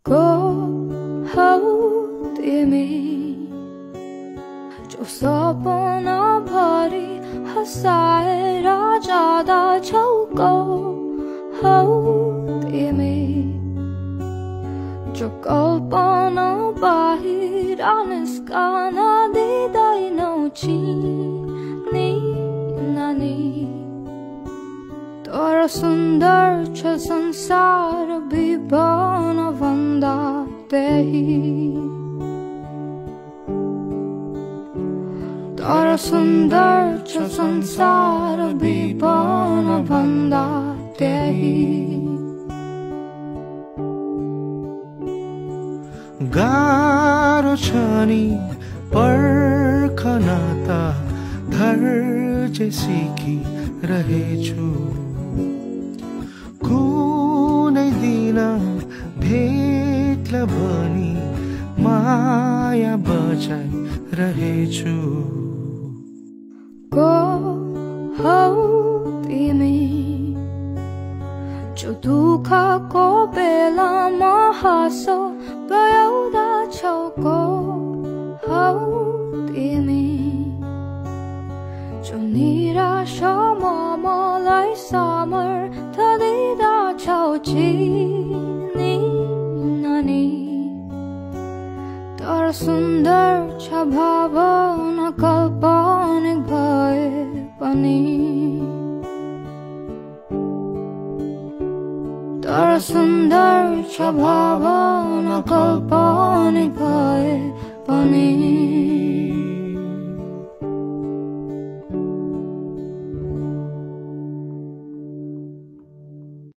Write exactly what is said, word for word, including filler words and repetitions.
को हौ तिमी जो सपना भरि हँसाएर जाँदा छौ को हौ तिमी जो कल्पना बाहिर निस्कन दिँदैनौ चिनी नानी तर सुन्दर छ संसार विभन भन्दा त्यही तर सुन्दर छ संसार विभन भन्दा त्यही गाह्रो छ नि पर्खन त धैर्य सिकिरहेछु कुनै दिन भेट्ला भनी माया बचाइरहेछु को हौ तिमी जो दुःखको बेलामा हाँसो बयाउँदा छौ को हौ तिमी जो निराशामा मलाई सामर्थ दिँदा छौ चिनी नानी तर सुन्दर छ भावना काल्पनिक भए पनि तर सुन्दर छ भावना काल्पनिक भए पनि